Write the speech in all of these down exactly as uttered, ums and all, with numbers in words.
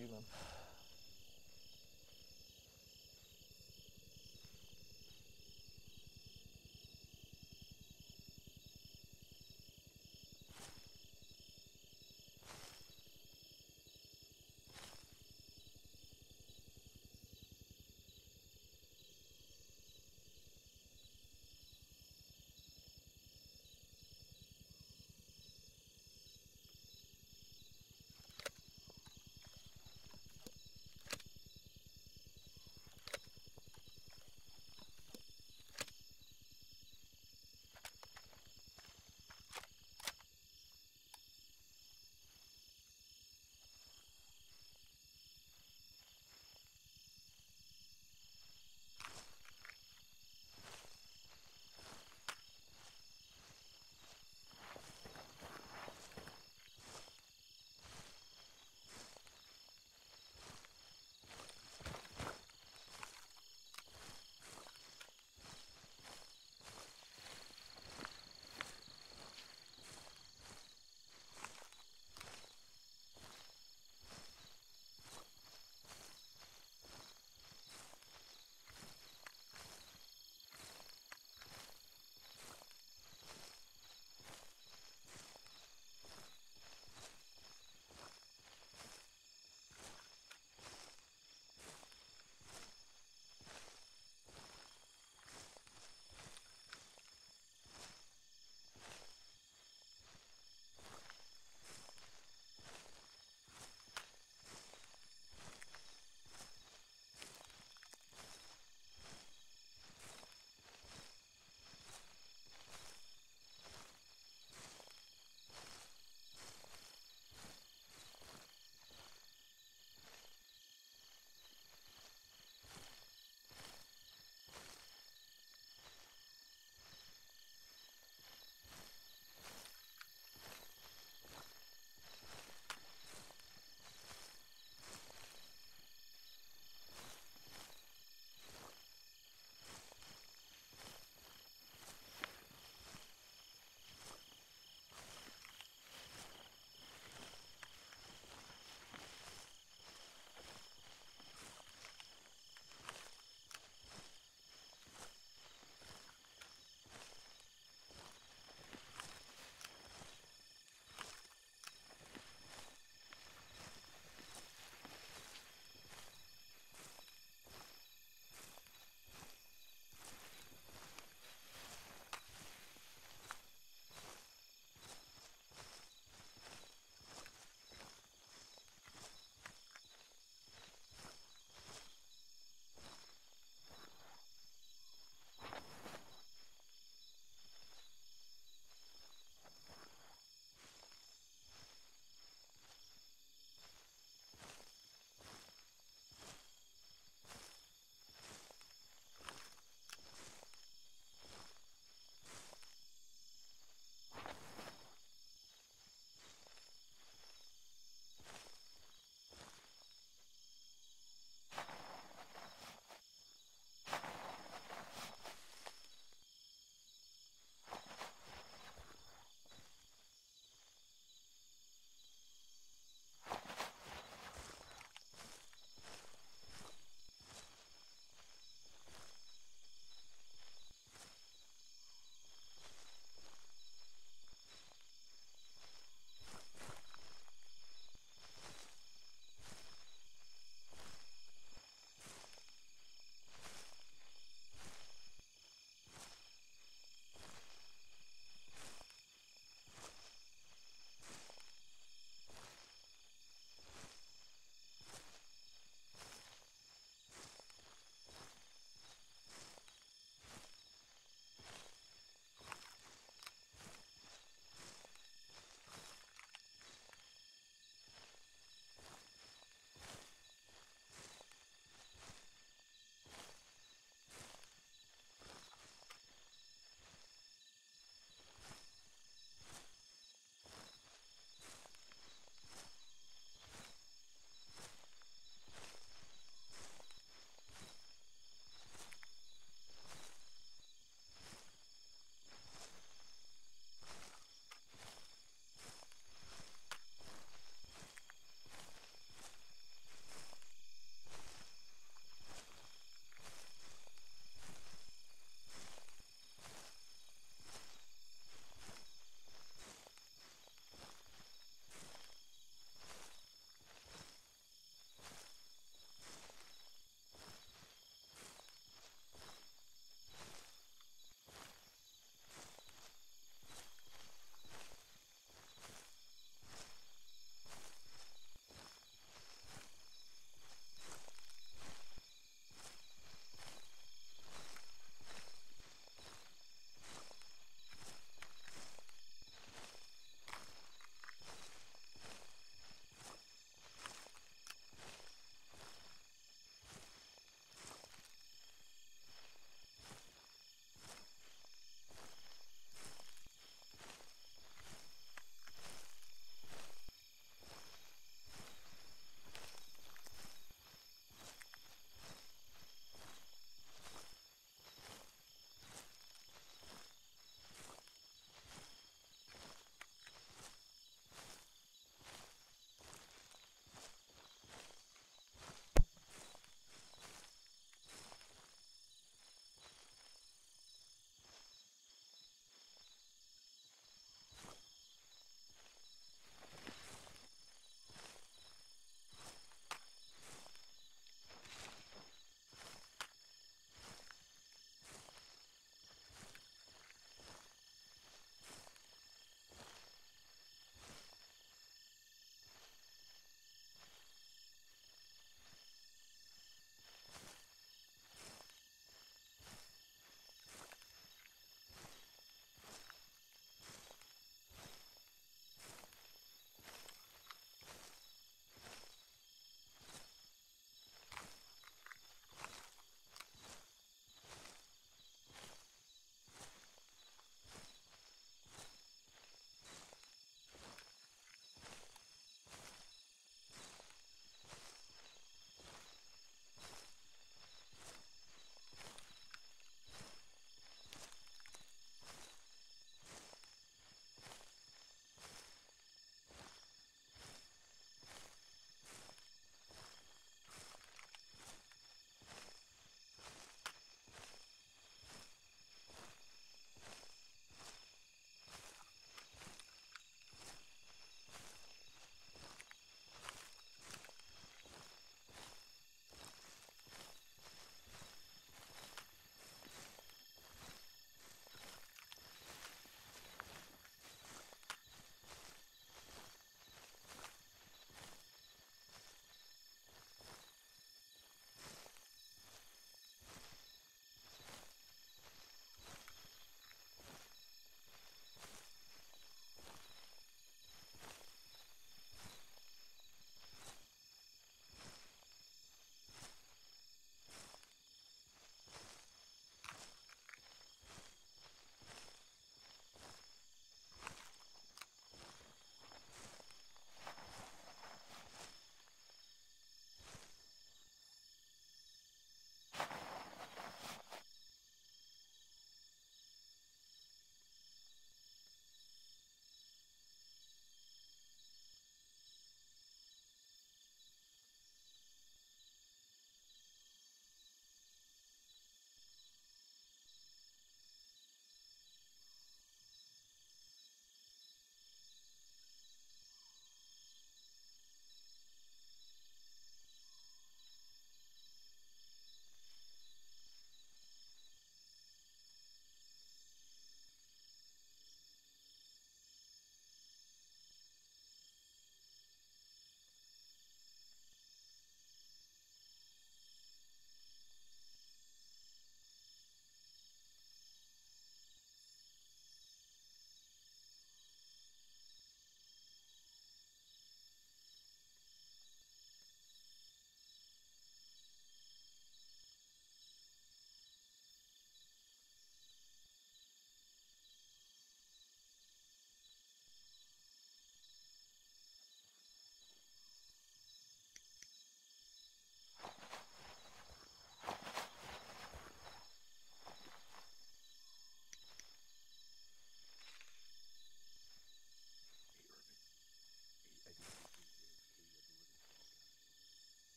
you, man.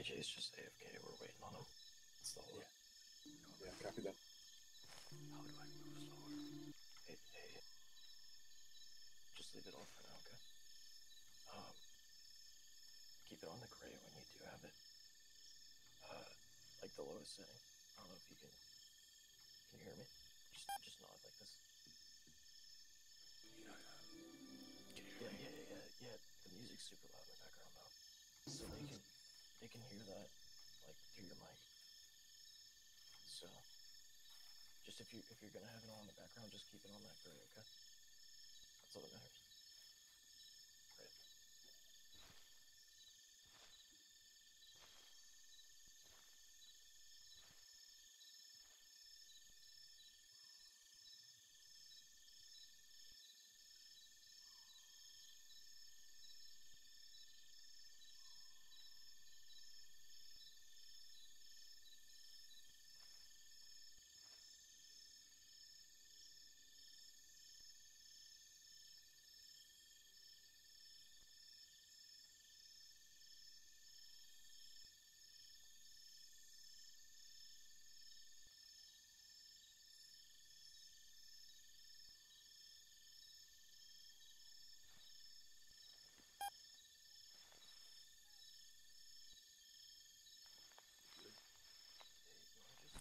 J's just A F K. We're waiting on him. That's the whole. Yeah. Yeah, copy that. How do I move slower? Hey, hey. Just leave it off for now, okay? Um, keep it on the gray when you do have it. Uh, like the lowest setting. I don't know if you can. Can you hear me? Just, just nod like this. Yeah, Yeah, yeah, yeah, yeah, yeah. The music's super loud in the background though, so they can, they can hear that, like through your mic. So, just if you if you're gonna have it on in the background, just keep it on that gray, okay? That's all that matters. Great. Hey, you wanna just?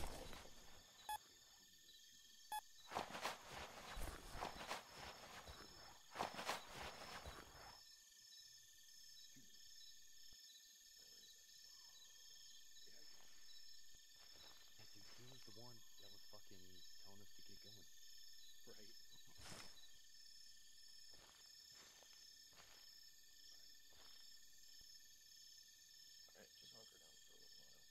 Hey, dude, he was the one that was fucking telling us to get going. right. All right, just hunker down for a little while.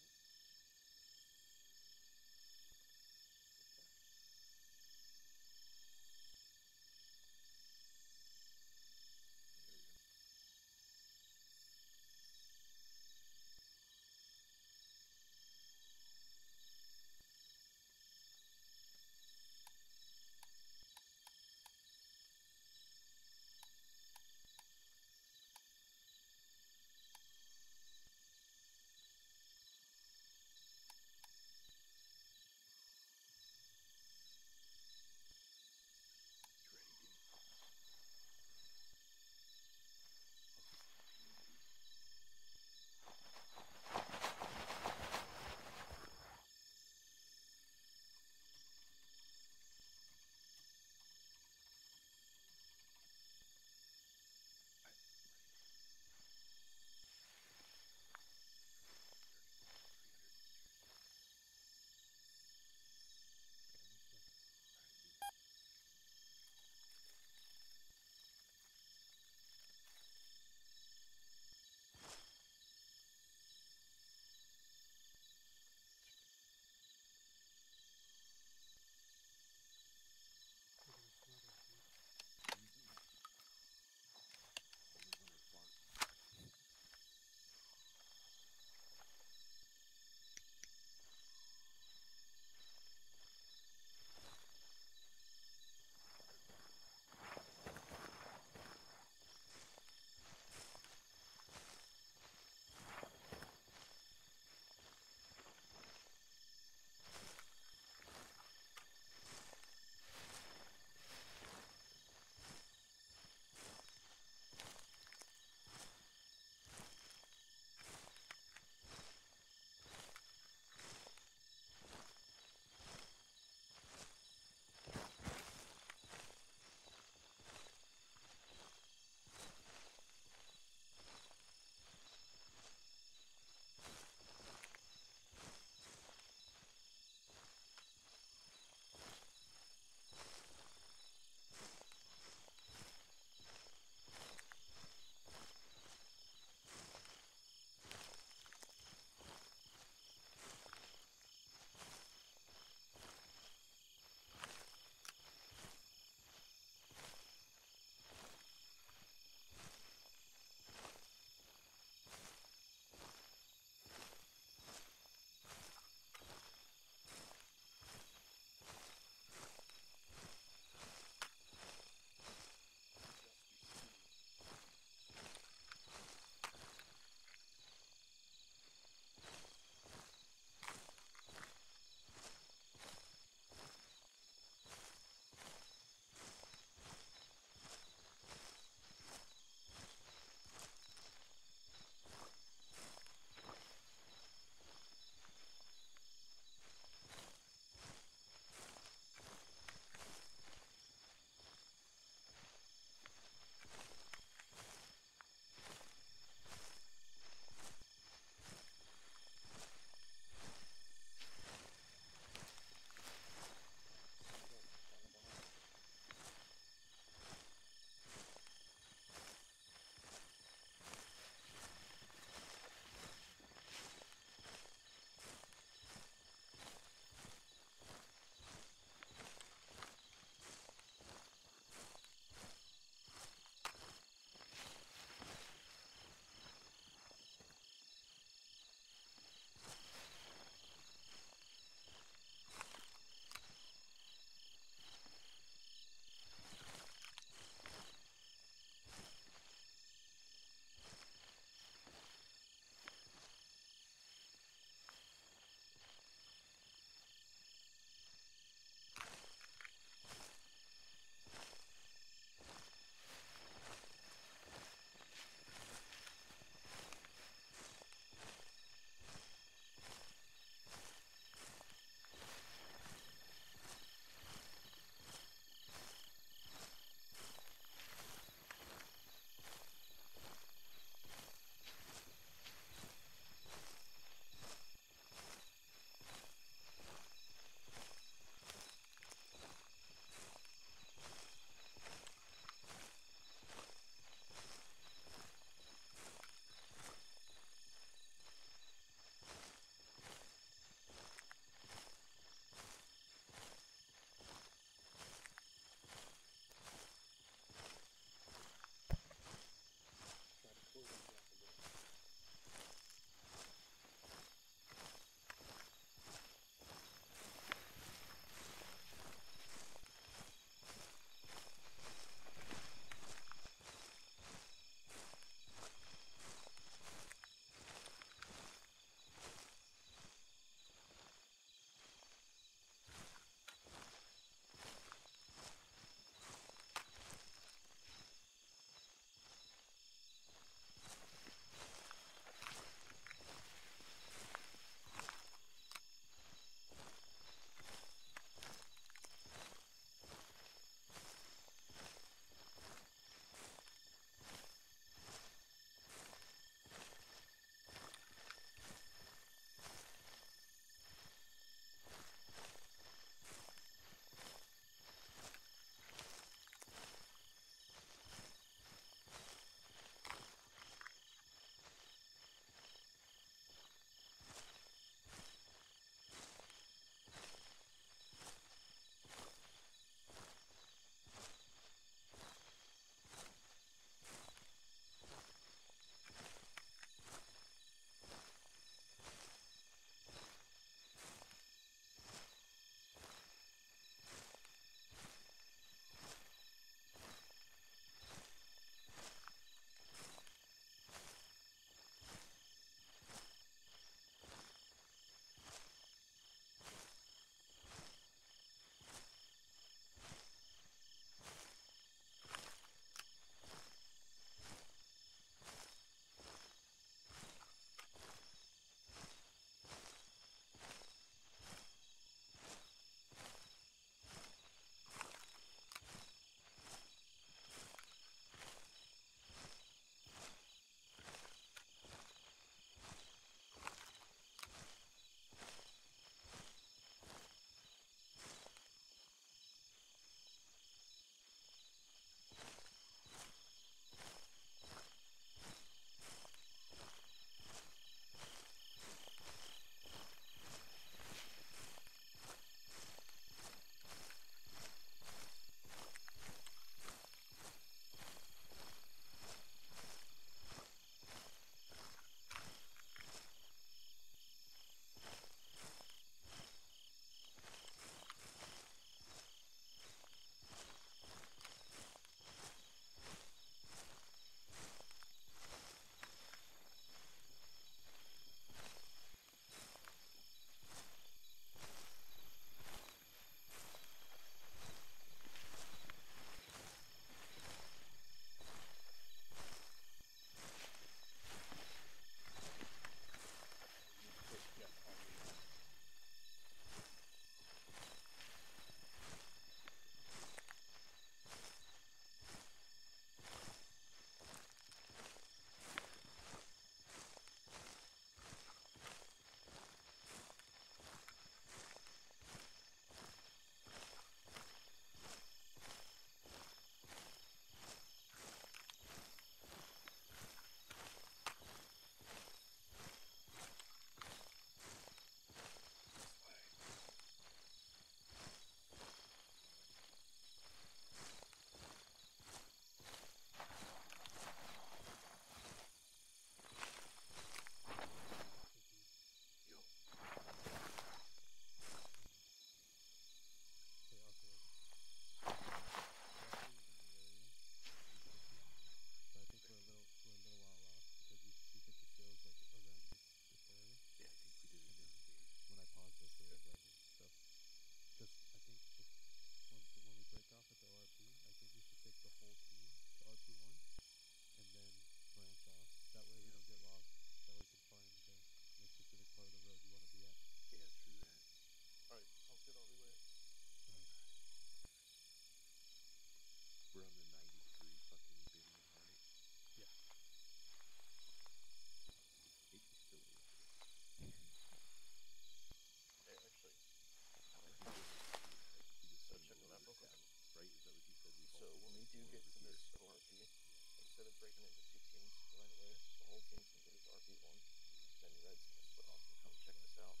breaking into two teams right away. The whole team's gonna go to R P one. Then Red's gonna split off and come check this out.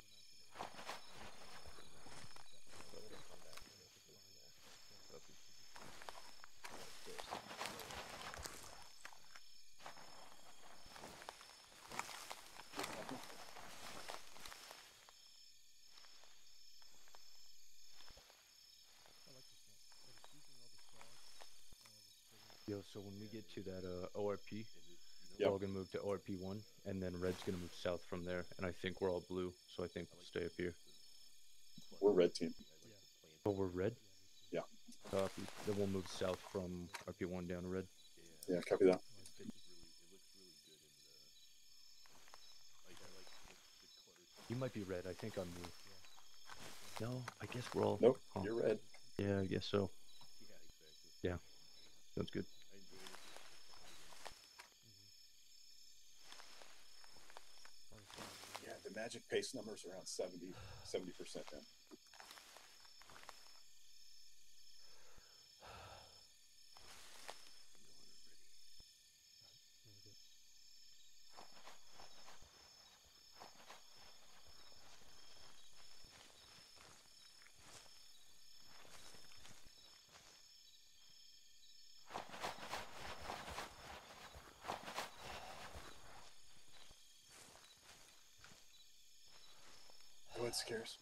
So they're gonna come back and we'll just move from there. Copy. Yo, so when we get to that uh, O R P, Yep. we're all gonna move to O R P one, and then Red's gonna move south from there. And I think we're all blue, so I think we'll stay up here. We're red team. Oh, we're red? Yeah. Copy. Then we'll move south from R P one down to red. Yeah, copy that. You might be red. I think I'm blue. No, I guess we're all. Nope, huh. you're red. Yeah, I guess so. Yeah, sounds good. Yeah, the magic pace number's around seventy, seventy percent now. Go ahead, Scares.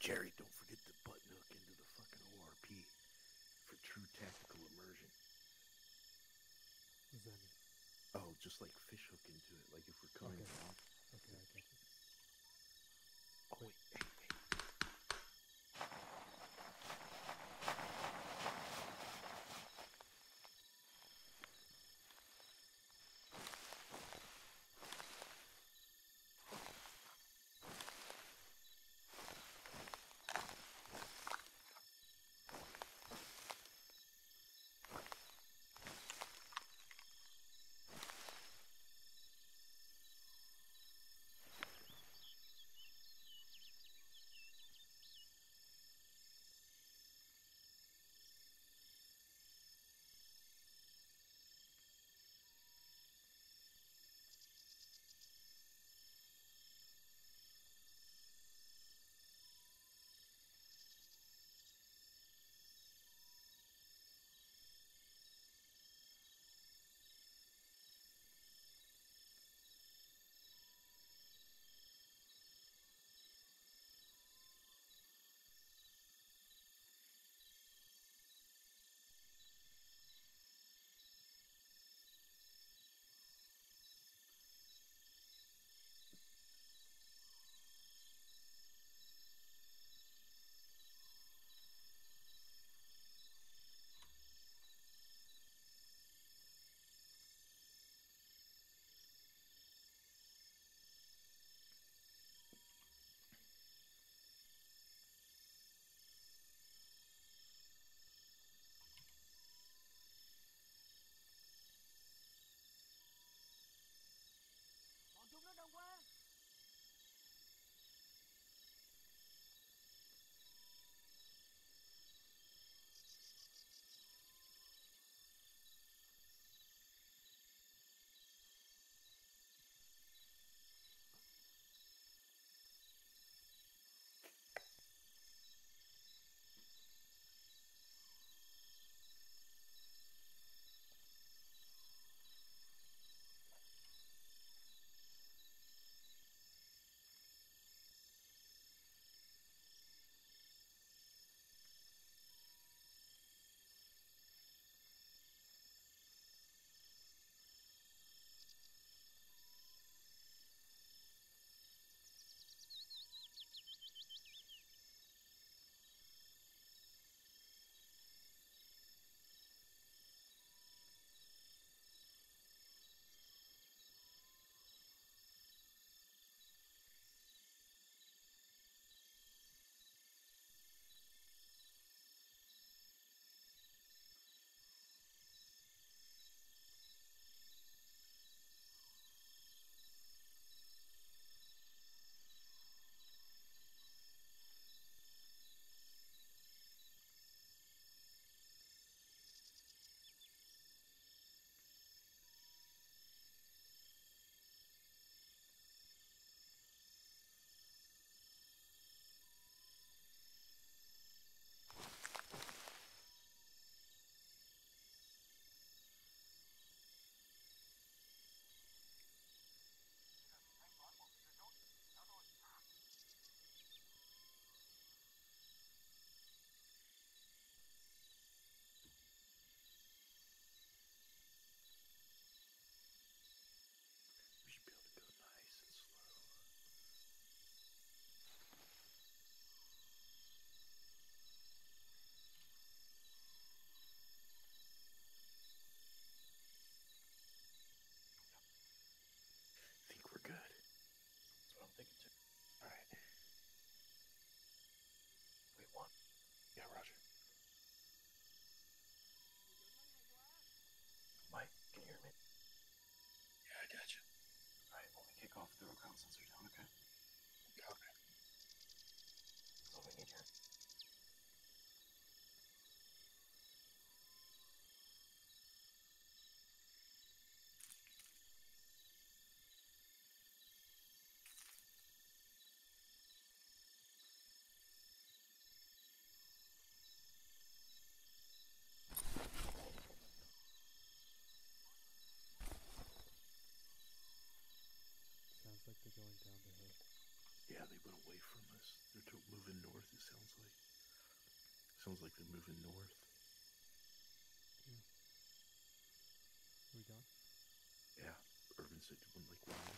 Jerry, don't forget to button hook into the fucking O R P for true tactical immersion. What does that mean? Oh, just like fish hook into it, like if we're coming Okay. down. Okay, I get you. Oh wait, hey, hey. Sounds like they're moving north. We gone? Yeah, Irvin said one like wow.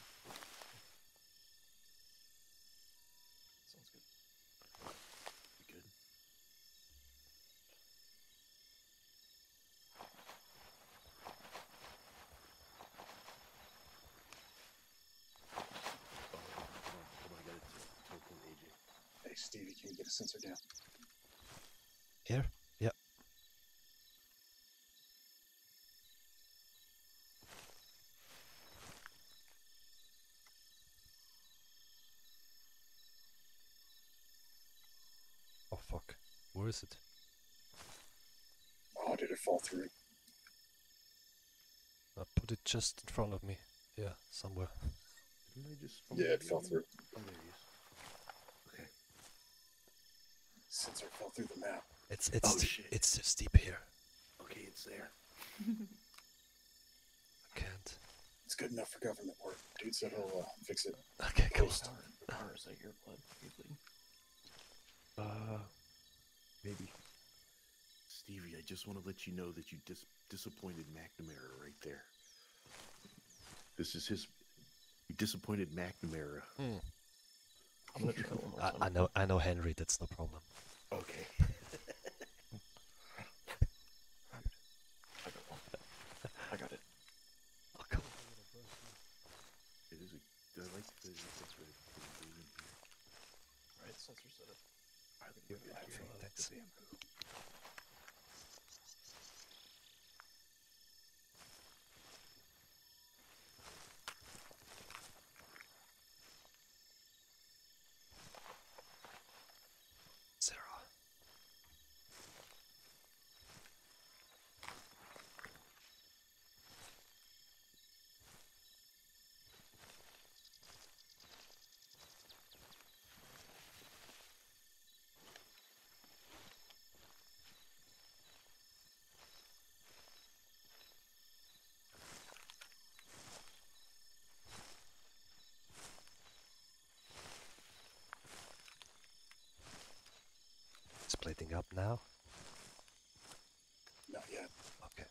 Sounds good. We good? Oh, hold on, hold on, I gotta t- teleport A J. Hey, Stevie, can you get a sensor down? Here? Yep. Oh fuck. Where is it? Oh, did it fall through? I put it just in front of me. Yeah, somewhere. Didn't I just? Yeah, it fell through. Oh, there he is. Okay. Sensor fell through the map. It's it's Oh, st- shit. it's steep here. Okay, it's there. I can't. It's good enough for government work. Dude said he'll uh, fix it. Okay, cool. Post. Power, power, is that your blood? Are you bleeding? Uh, maybe. Stevie, I just want to let you know that you dis- disappointed McNamara right there. This is his. You disappointed McNamara. Hmm. I'm gonna try one more I, time. I know I know Henry. That's no problem. Okay. I got one. I got it. Oh, cool. It is a. I like the. That's what it is. Alright, sensor set up. I would You're give good, it Jay. to Thanks. the bamboo. Sarah. Splitting up now? Not yet. Okay.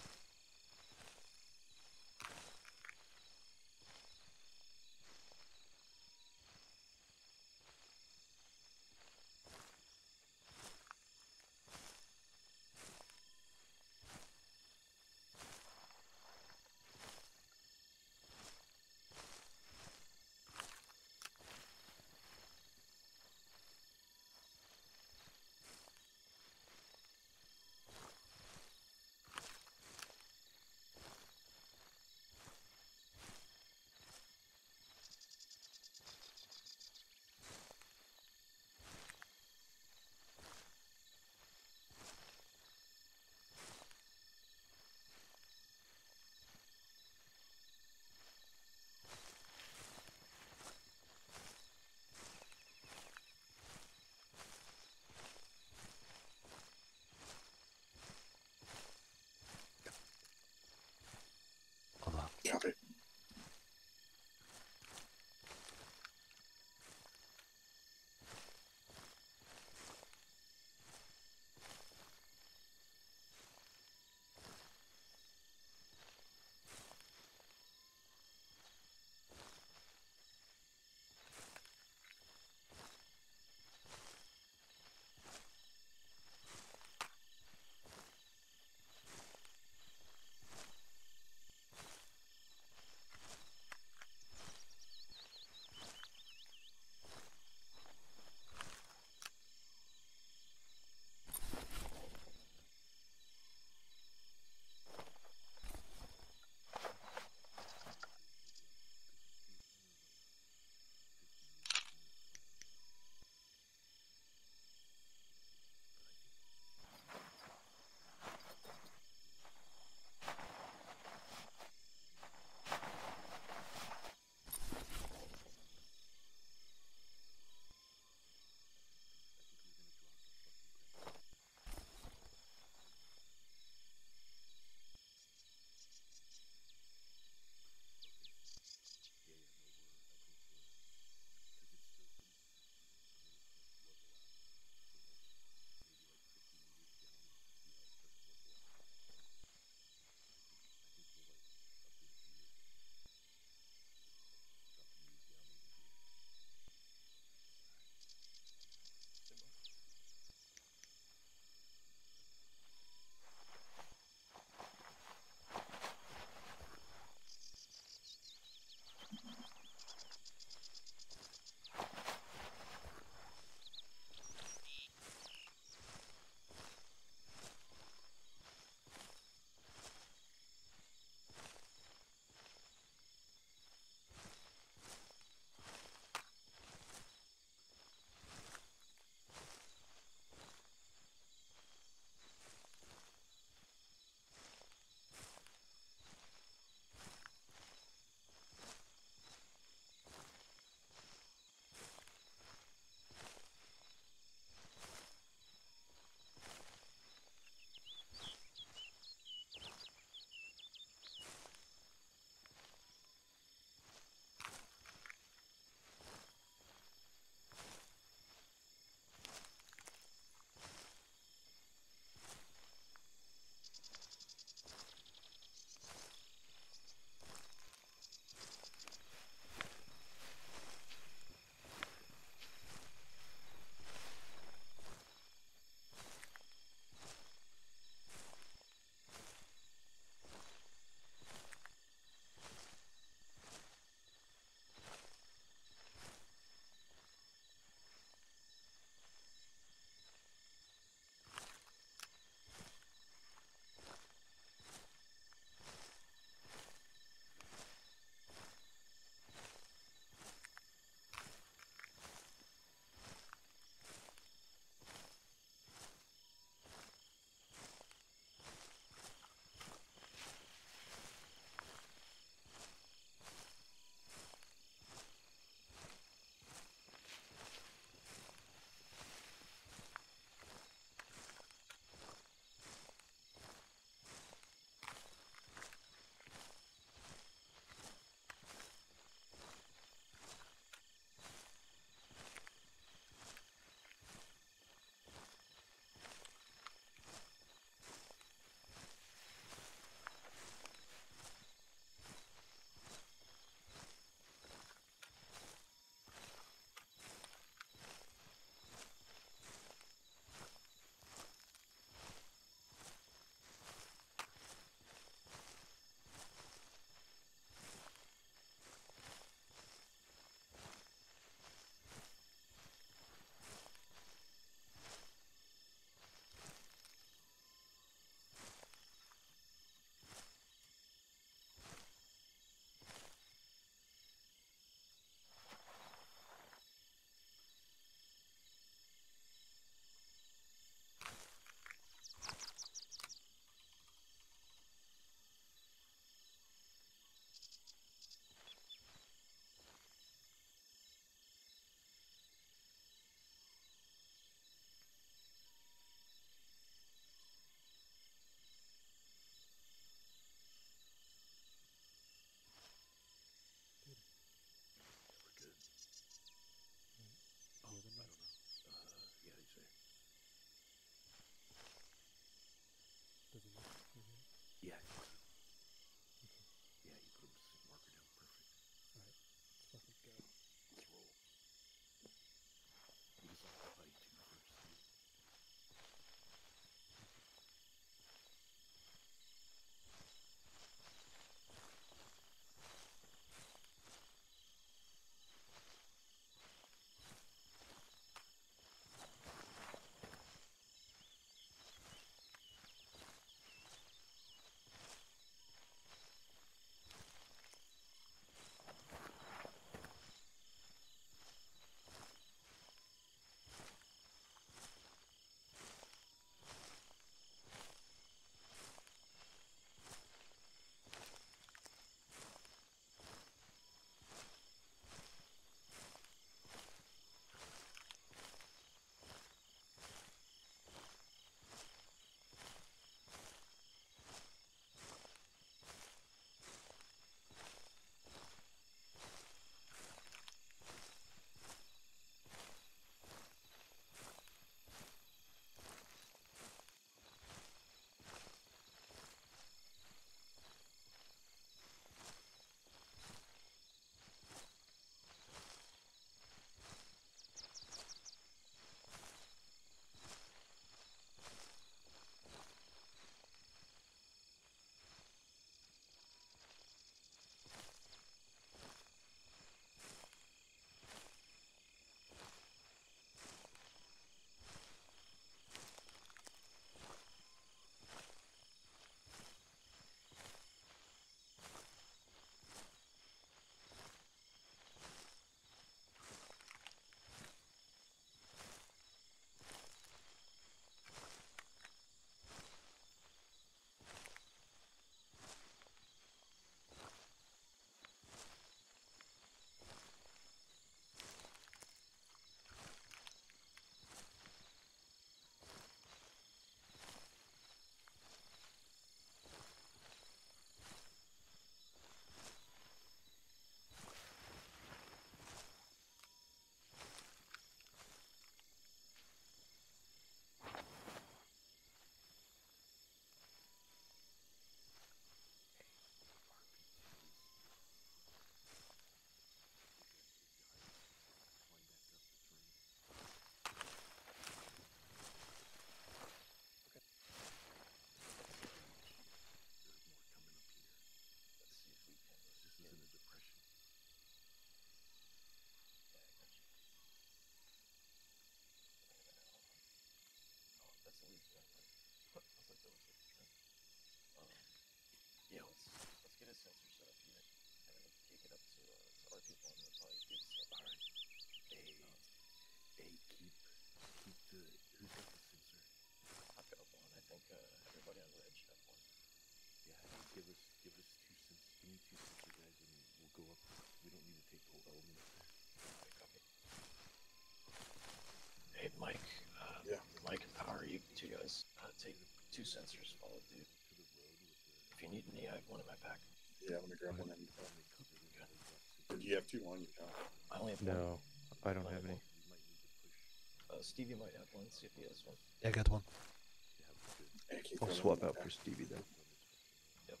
sensors followed, dude. If you need any, I have one in my pack. Yeah, let me grab one. And, uh, Okay. do you have two on you, John? I only have one. No, I don't I have any. Uh, Stevie might have one. See if he has one. Yeah, I got one. Hey, keep I'll throwing swap them in out my for pack. Stevie then. Yep.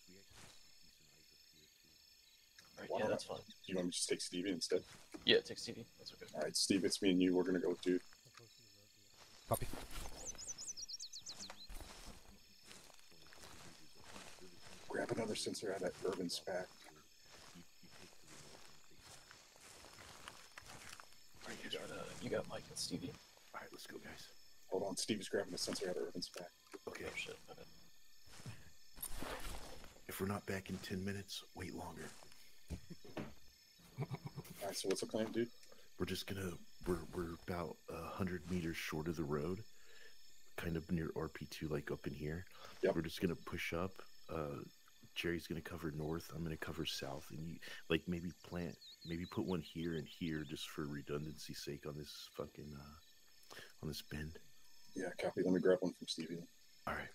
Alright, Why yeah, don't that's I- fine. Do you want me to just take Stevie instead? Yeah, take Stevie. That's okay. All right, Steve, it's me and you. We're gonna go with dude. Copy. Grab another sensor out of that urban spec. Alright, you got, uh, you got Mike and Stevie. All right, let's go, guys. Hold on, Steve is grabbing a sensor out of urban spec. Okay. Oh shit, my bad. If we're not back in ten minutes, wait longer. All right, so what's the plan, dude? We're just gonna we're we're about a hundred meters short of the road, kind of near R P two, like up in here. Yep. We're just gonna push up. Uh, Jerry's gonna cover north. I'm gonna cover south, and you like maybe plant, maybe put one here and here just for redundancy's sake on this fucking uh, on this bend. Yeah, copy. Let me grab one from Stevie. All right.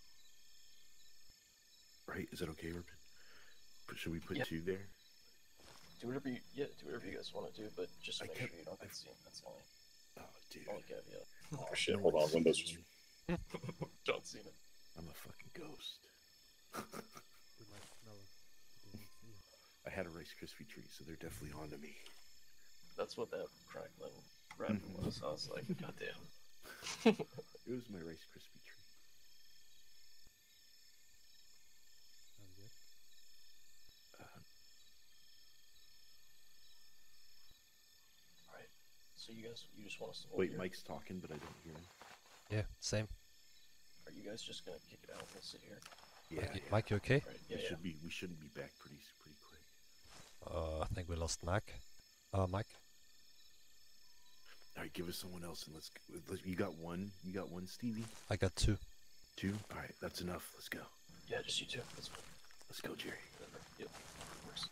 Right? Is that okay, Urban? But should we put Yeah. two there? Do whatever you, yeah, do whatever you guys want to do, but just I make kept- sure you don't I- get seen. That's the only, Oh, dude. only caveat. Oh shit! No Hold one's on, Windows seen just. me. Don't see it. I'm a fucking ghost. I had a Rice Krispie treat, so they're definitely onto me. That's what that crackling rapping Mhm. was. I was like, goddamn. It was my Rice Krispie treat. Uh, Alright. So you guys, you just want us to hold wait, here? Mike's talking, but I don't hear him. Yeah, same. Are you guys just gonna kick it out? We'll sit here. Yeah, Mike, yeah. Mike, you okay? Alright, yeah, we yeah. should be. We shouldn't be back pretty s- pretty quick. Uh, I think we lost Mac. Uh, Mike. All right, give us someone else, and let's. g- let's you got one. You got one, Stevie. I got two. Two. All right, that's enough. Let's go. Yeah, just you two. That's fine. Let's go, Jerry. Whatever. Yep. Works.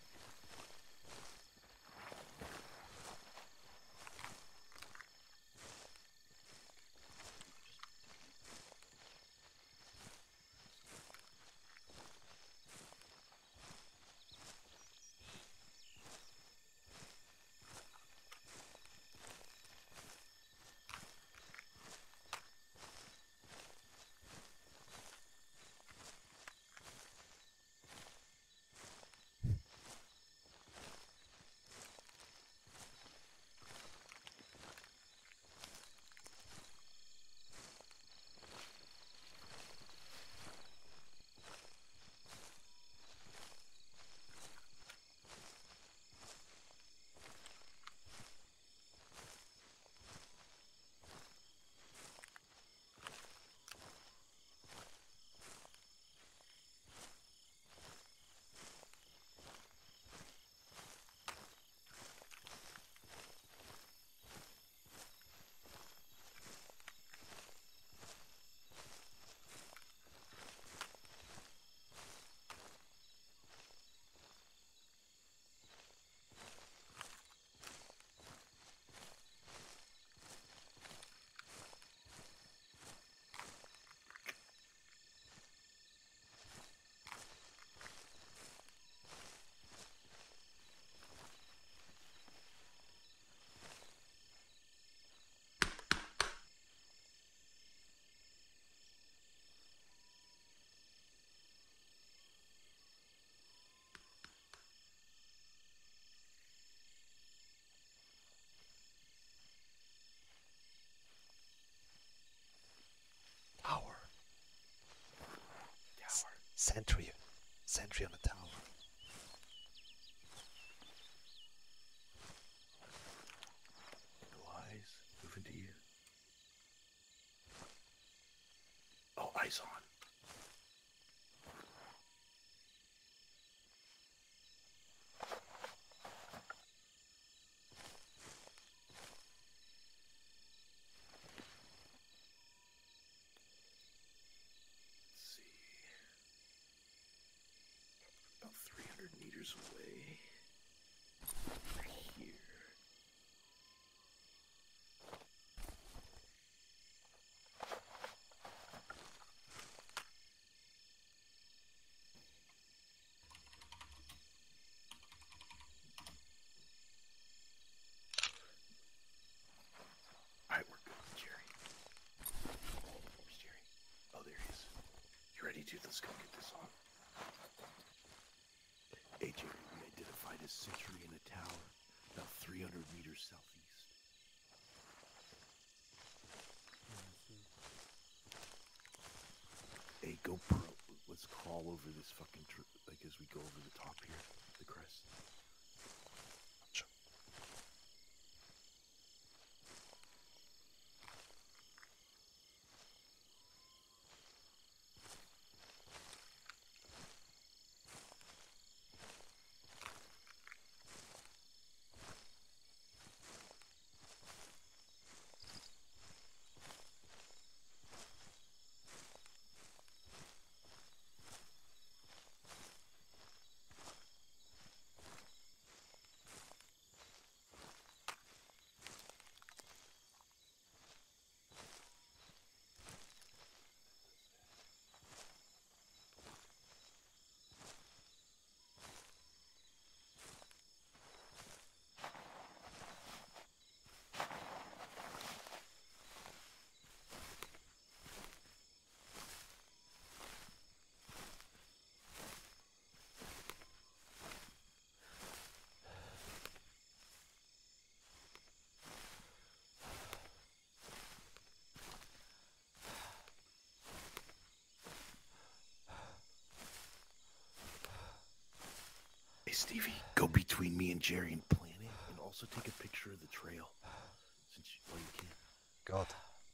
Tower. Tower. Sentry. Sentry on the tower. No eyes. Moving to you. Oh, eyes on. Let's see. About three hundred meters away. Here. dude, let's go get this on. Hey, Jerry, we identified a sentry in a tower about three hundred meters southeast. Hey, go pro. Let's crawl over this fucking, tr like, as we go over the top here, the crest. Sure. Hey, Stevie, go between me and Jerry and plan it, and also take a picture of the trail, since you, well, you can. God.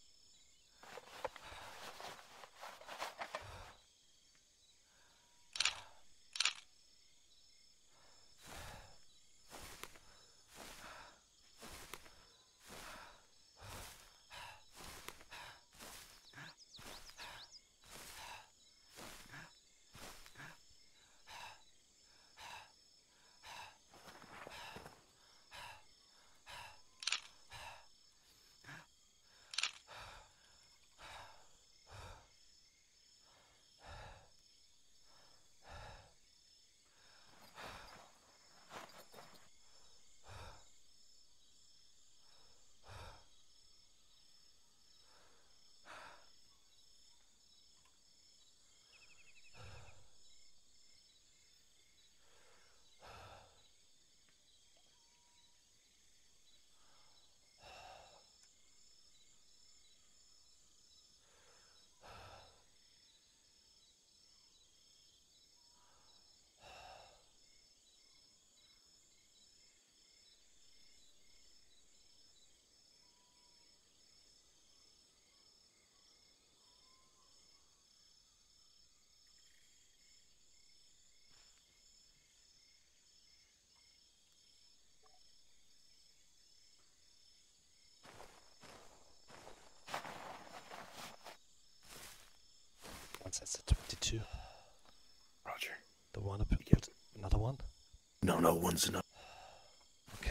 One says the twenty-two. Roger. The one up. You get- Another one? No, no, one's enough. Okay.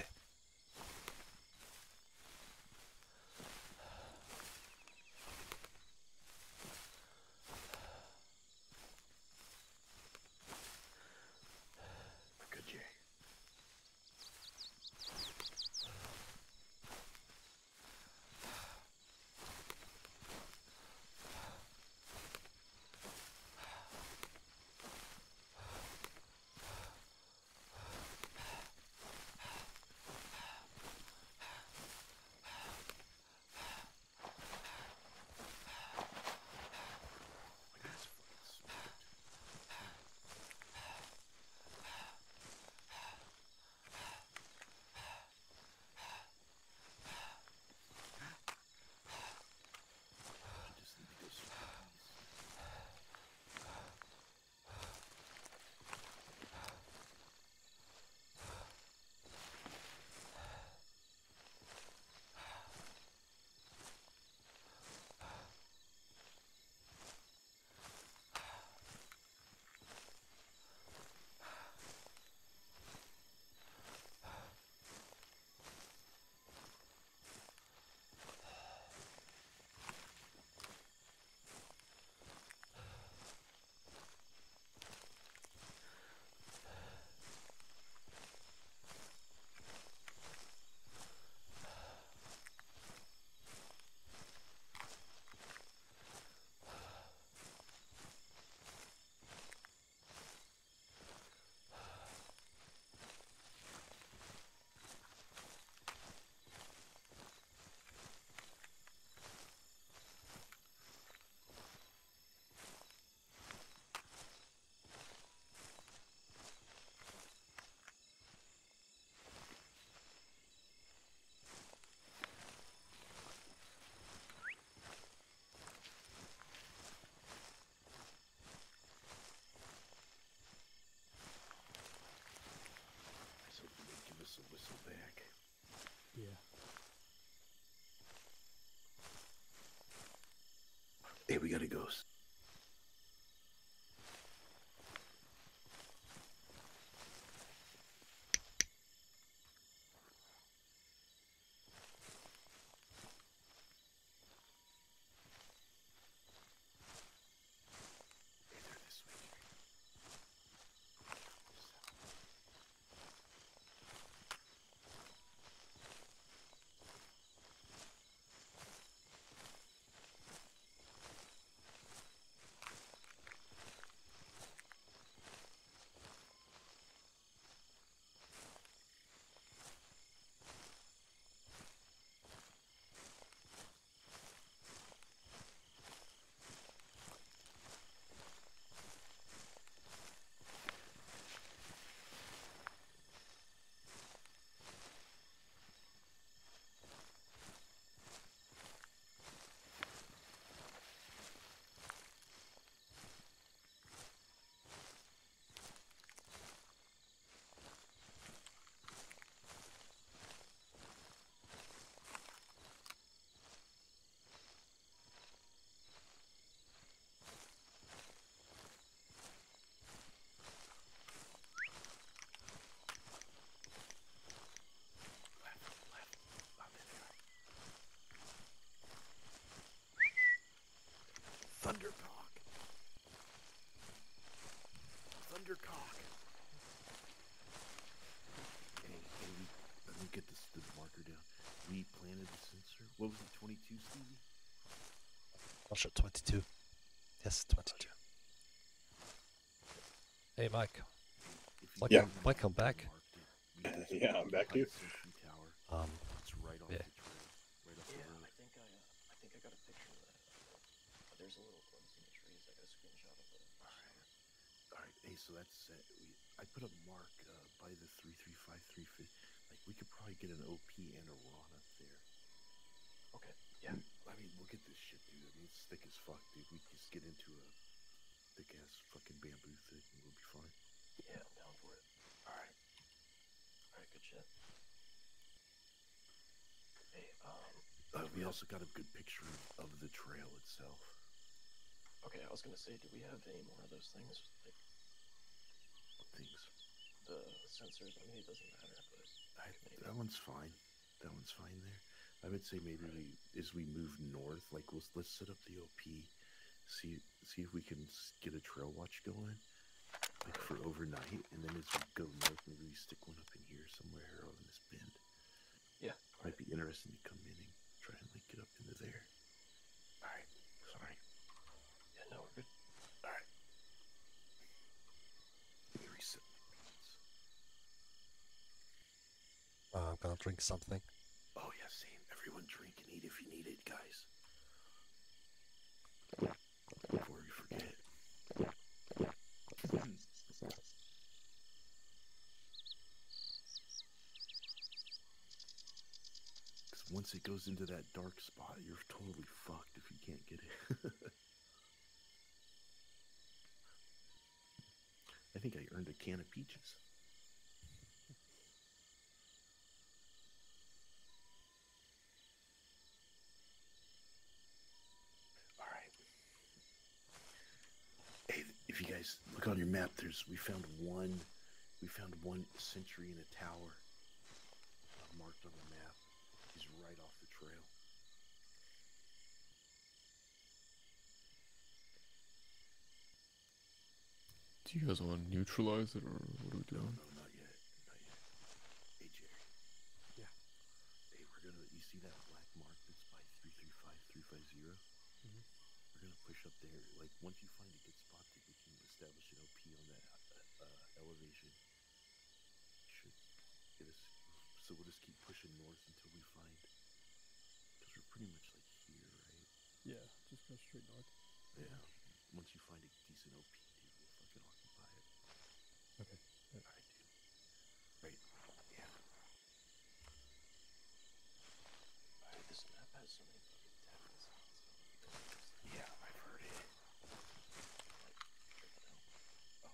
Good, Jerry. close. Hey, they're this way, Jerry. Left, left. Oh, there they are. Thundercock. Thundercock. Hey, hey, we, let me get this the marker down. We planted the sensor. What was it, twenty-two, Stevie? Not sure, twenty-two. Yes, twenty-two. Hey, Mike. If you Welcome, Yeah. welcome back. marked it, we just Yeah, I'm back behind here. the sentry tower. Um, It's right off yeah. the trail. Right off Yeah, the road. I think I, uh, I think I got a picture of that. Uh, there's a little glimpse in the trees. I got a screenshot of it. Alright, hey, so that's set. We, I put a mark uh, by the three three five three fifty. Like, we could probably get an O P and a Ron up there. Okay. Yeah. I mean, look at this shit, dude. I mean, it's thick as fuck, dude. We just get into a thick ass fucking bamboo thick and we'll be fine. Yeah, I'm down for it. All right. All right. Good shit. Hey, um. Uh, we also got a good picture of, of the trail itself. Okay, I was gonna say, do we have any more of those things? Like Things. the sensors. I mean, it doesn't matter, but I, maybe. that one's fine. That one's fine there. I would say maybe we, as we move north, like we'll, let's set up the O P, see see if we can s- get a trail watch going, like for overnight, and then as we go north, maybe we stick one up in here somewhere on this bend. Yeah. Might be interesting to come in and try and like get up into there. All right, sorry. Yeah. No, we're good. All right. Let me reset my beats. uh, I'm gonna drink something. Oh yeah, same. Everyone drink and eat if you need it, guys. Before we forget. Because once it goes into that dark spot, you're totally fucked if you can't get it. I think I earned a can of peaches. All right. Hey, if you guys look on your map, there's we found one, we found one sentry in a tower uh, marked on the map. He's right off the trail. Do you guys want to neutralize it, or what are we No, doing? no, not yet, not yet. Hey, Jerry. Yeah. Hey, we're gonna. You see that black mark that's by three three five three five zero? Mhm. We're gonna push up there. Like once you find a good spot that we can establish an O P on that uh, uh, elevation, should get us. So we'll just keep pushing north until we find. Because we're pretty much like here, right? Yeah, just go straight north. Yeah. Once you find a decent O P, dude, we'll fucking occupy it. Okay. Yeah. All right, dude. Right. Yeah. Dude, this map has so many fucking technical sounds. I don't know if you guys noticed that. Yeah, I've heard it. Like, tripping out. Oh.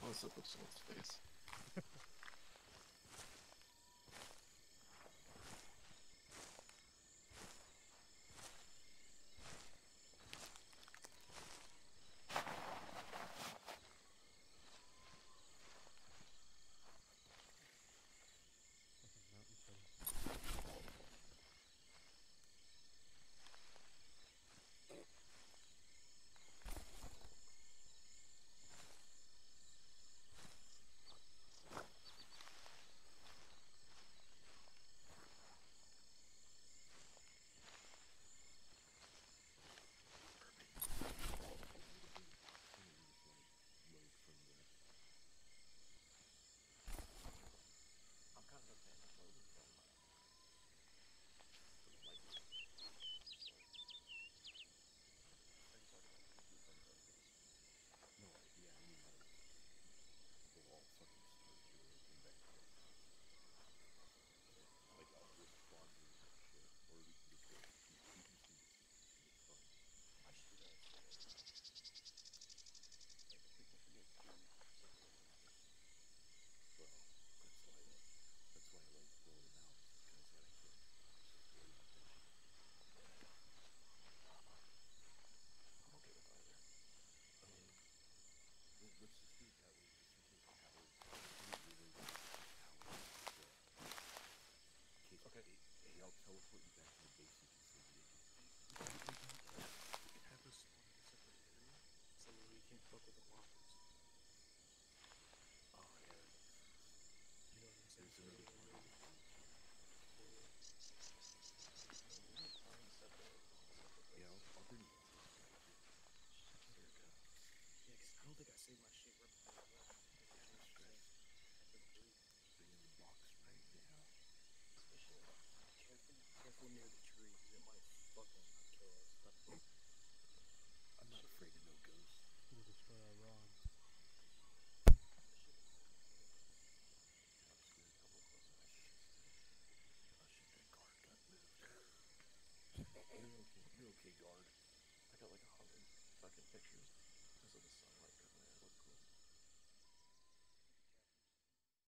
close up of someone's face. I'm kind of a fan of loading from uh, from light. Are you talking like P P from photos? No, I, yeah, I mean like we'll all fucking start here and come back to our house. Like I'll just spawn here and have shit, or we can just go. We, we can just do this now. It's fun. I should do that instead of uh, like if we can forget food or something like that. Well, that's why that's why I like blowing them out, because then I can just worry about that shit. Yeah. I'm okay with either. I mean, Well, let's just do it that way, just in case power. Let's do it your way, power. Uh, in case okay. hey, hey, I'll teleport you back to the base. You can save the engine. We can have us spawn in a separate area, so that we can't fuck with the walkers. Oh yeah, that makes sense. You know what I'm saying? There's another part of the base here. No, we need spawn separate, separate places. Yeah, I'll, I'll bring you guys back here. Here we go. Yeah, because I don't think I saved my shit right before we left. Yeah, no stress. Bring in the box right now. Especially like, careful, careful near the tree, because it might fucking kill us. I'm not afraid of no ghosts. We'll destroy our rods. Sounds good. Couple close enough. Oh shit, that guard got moved. You're okay. You're okay, guard. I got like a hundred fucking pictures because of the sun.